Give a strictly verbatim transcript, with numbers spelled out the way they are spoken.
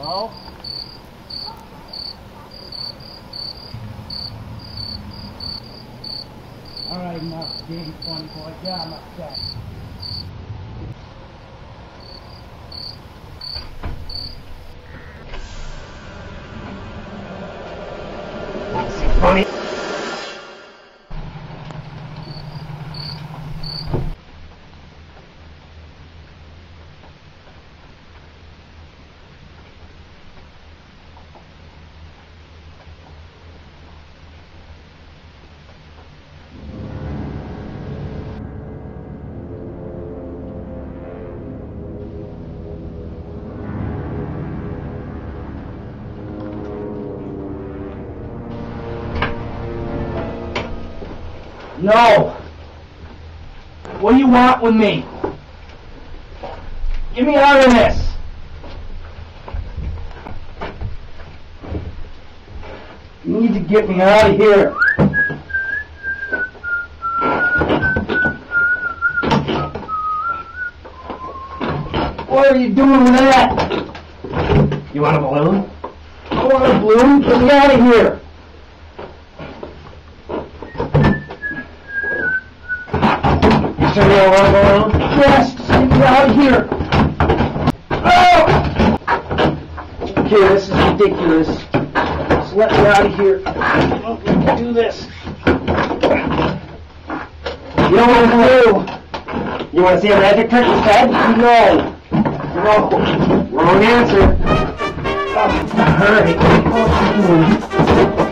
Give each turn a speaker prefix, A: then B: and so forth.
A: Hello? All right, enough being funny, boy. Yeah, I'm upset.
B: Funny.
A: No! What do you want with me? Get me out of this! You need to get me out of here! What are you doing with that?
B: You want a balloon?
A: I want a balloon? Get me out of here!
B: So you don't want a balloon?
A: Yes, just get me out of here! Oh! Okay, this is ridiculous. Just let me out of here. Oh, we can do this.
B: You don't want a balloon? You want to see a magic trick instead?
A: No!
B: No. Wrong answer.
A: Oh, all right.